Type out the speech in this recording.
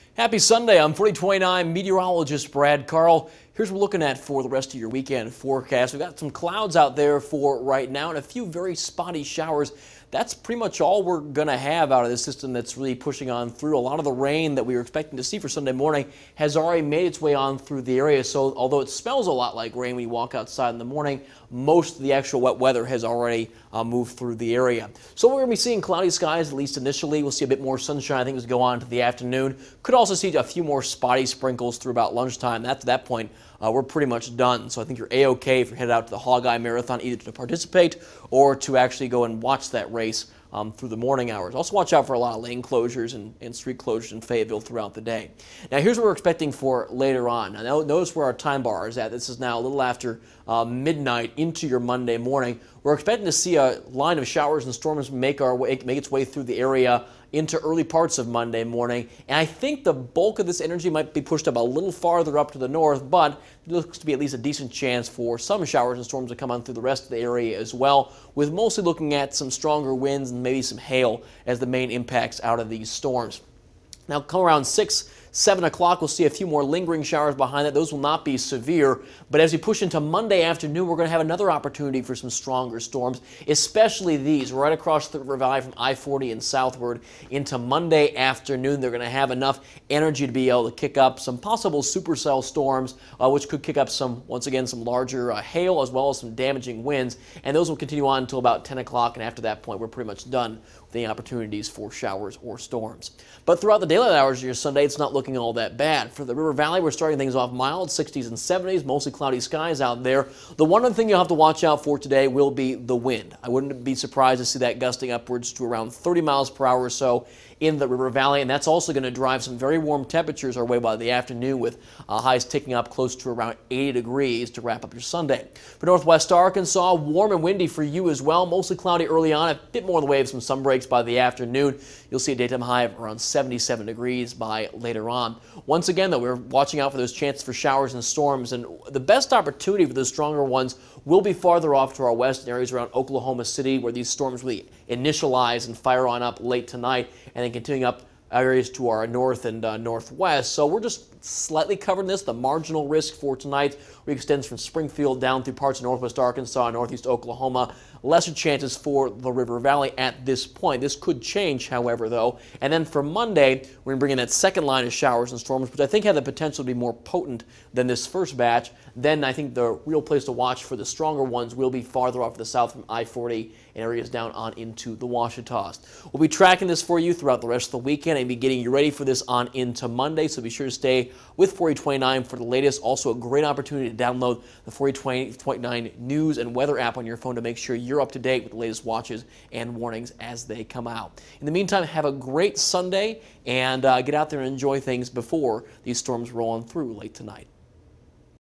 Happy Sunday. I'm 4029 meteorologist Brad Carl. Here's what we're looking at for the rest of your weekend forecast. We've got some clouds out there for right now and a few very spotty showers. That's pretty much all we're going to have out of this system that's really pushing on through. A lot of the rain that we were expecting to see for Sunday morning has already made its way on through the area. So although it smells a lot like rain when you walk outside in the morning, most of the actual wet weather has already moved through the area. So we're going to be seeing cloudy skies, at least initially. We'll see a bit more sunshine, I think, as we go on to the afternoon. Could also see a few more spotty sprinkles through about lunchtime. At that point, we're pretty much done. So I think you're A-OK if you're headed out to the Hogeye Marathon, either to participate or to actually go and watch that race through the morning hours. Also watch out for a lot of lane closures and street closures in Fayetteville throughout the day. Now here's what we're expecting for later on. Now notice where our time bar is at. This is now a little after midnight into your Monday morning. We're expecting to see a line of showers and storms make its way through the area into early parts of Monday morning. And I think the bulk of this energy might be pushed up a little farther up to the north, but it looks to be at least a decent chance for some showers and storms to come on through the rest of the area as well, with mostly looking at some stronger winds and maybe some hail as the main impacts out of these storms. Now come around 7 o'clock, we'll see a few more lingering showers behind that. Those will not be severe, but as we push into Monday afternoon, we're going to have another opportunity for some stronger storms, especially these right across the River Valley from I-40 and southward into Monday afternoon. They're going to have enough energy to be able to kick up some possible supercell storms, which could kick up once again, some larger hail as well as some damaging winds, and those will continue on until about 10 o'clock, and after that point, we're pretty much done with any opportunities for showers or storms. But throughout the daylight hours of your Sunday, it's not looking all that bad. For the River Valley, we're starting things off mild, 60s and 70s, mostly cloudy skies out there. The one other thing you'll have to watch out for today will be the wind. I wouldn't be surprised to see that gusting upwards to around 30 miles per hour or so in the River Valley, and that's also going to drive some very warm temperatures our way by the afternoon, with highs ticking up close to around 80 degrees to wrap up your Sunday. For northwest Arkansas, warm and windy for you as well, mostly cloudy early on, a bit more in the way of some sun breaks by the afternoon. You'll see a daytime high of around 77 degrees by later on. Once again, though, we're watching out for those chances for showers and storms, and the best opportunity for those stronger ones will be farther off to our west in areas around Oklahoma City, where these storms really initialize and fire on up late tonight, and then continuing up areas to our north and northwest. So we're just slightly covering this. The marginal risk for tonight extends from Springfield down through parts of northwest Arkansas and northeast Oklahoma. Lesser chances for the River Valley at this point. This could change, however, though. And then for Monday, we're going to bring in that second line of showers and storms, which I think have the potential to be more potent than this first batch. Then I think the real place to watch for the stronger ones will be farther off to the south from I-40 and areas down on into the Ouachitas. We'll be tracking this for you throughout the rest of the weekend and be getting you ready for this on into Monday, so be sure to stay with 4029 for the latest. Also a great opportunity to download the 4029 news and weather app on your phone to make sure you're up to date with the latest watches and warnings as they come out. In the meantime, have a great Sunday and get out there and enjoy things before these storms roll on through late tonight.